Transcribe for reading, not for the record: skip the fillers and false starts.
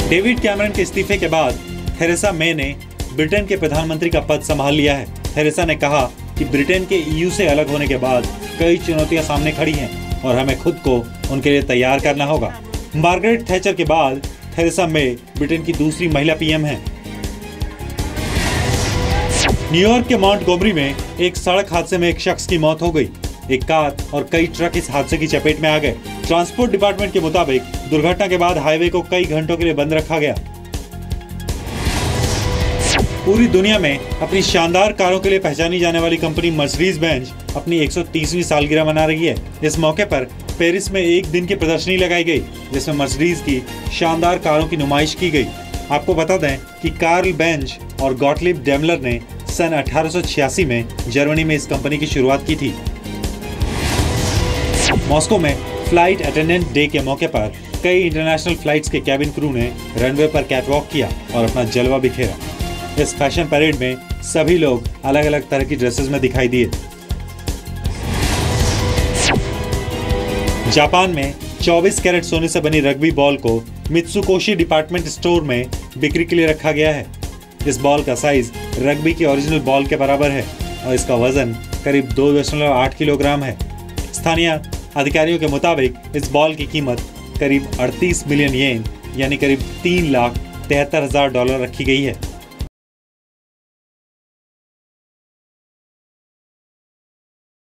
David Cameron के इस्तीफे के बाद थेरेसा मे ने ब्रिटेन के प्रधानमंत्री का पद संभाल लिया है। थेरेसा ने कहा कि ब्रिटेन के ईयू से अलग होने के बाद कई चुनौतियां सामने खड़ी हैं और हमें खुद को उनके लिए तैयार करना होगा। मार्गरेट थैचर के बाद थेरेसा मे ब्रिटेन की दूसरी महिला पीएम हैं। न्यूयॉर्क के मॉन्टगोमरी में एक सड़क हादसे में एक शख्स की मौत हो गई। एक कार और कई ट्रक इस हादसे की चपेट में आ गए। ट्रांसपोर्ट डिपार्टमेंट के मुताबिक दुर्घटना के बाद हाईवे को कई घंटों के लिए बंद रखा गया। पूरी दुनिया में अपनी शानदार कारों के लिए पहचानी जाने वाली कंपनी मर्सिडीज बेंज अपनी 130वीं सालगिरह मना रही है। इस मौके पर पेरिस में एक दिन की प्रदर्शनी लगाई गई, जिसमें मर्सिडीज की शानदार कारों की नुमाइश की गई। आपको बता दें कि कार्ल बेंज और गॉटलिब डेमलर ने सन 1886 में जर्मनी में इस कंपनी की शुरुआत की थी। मॉस्को में फ्लाइट अटेंडेंट डे के मौके पर कई इंटरनेशनल फ्लाइट्स के कैबिन क्रू ने रनवे पर कैटवॉक किया और अपना जलवा बिखेरा। इस फैशन परेड में सभी लोग अलग अलग तरह की ड्रेसेस में दिखाई दिए। जापान में 24 कैरेट सोने से बनी रग्बी बॉल को मित्सुकोशी डिपार्टमेंट स्टोर में बिक्री के लिए रखा गया है। इस बॉल का साइज रग्बी की ओरिजिनल बॉल के बराबर है और इसका वजन करीब 2.8 किलोग्राम है। स्थानीय अधिकारियों के मुताबिक इस बॉल की कीमत करीब 38 मिलियन येन यानी करीब $3,73,000 रखी गई है।